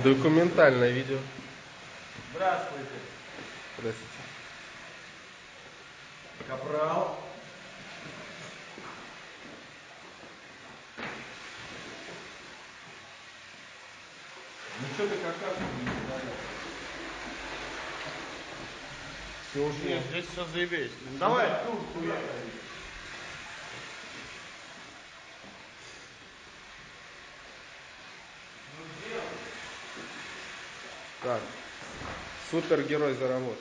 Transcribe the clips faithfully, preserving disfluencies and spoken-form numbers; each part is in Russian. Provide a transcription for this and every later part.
Документальное видео. Здравствуйте. Здравствуйте. Капрал. Ну что ты какашку не знаешь? Все ушло. Нет, здесь все заебись. Ну, Давай. тут куда ходить? Так. Супергерой заработал.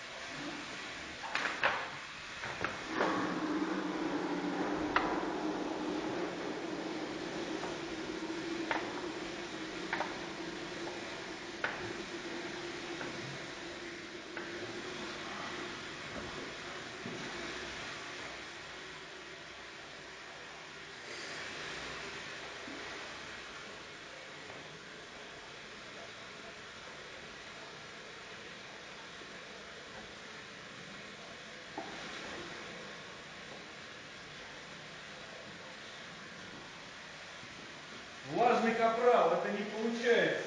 Влажный капрал, это не получается.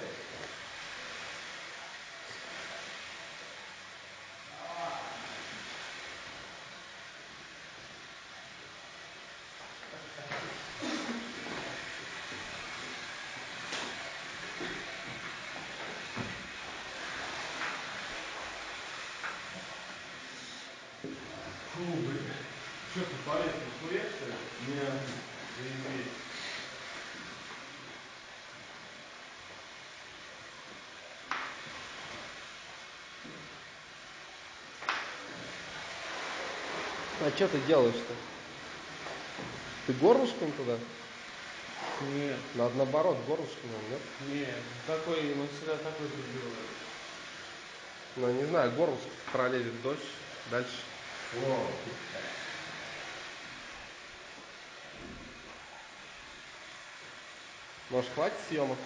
Фу, блин. Что ты полез покурить, что ли? Нет. Заебись. А что ты делаешь-то? Ты горлышком туда? Нет, Надо наоборот, горлышком, нет? нет. Такой, мы всегда такой делаем. Ну, не знаю, горлышко пролезет дольше, дальше. О, Может, хватит съемок?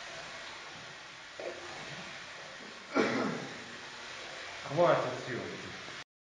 хватит съемки.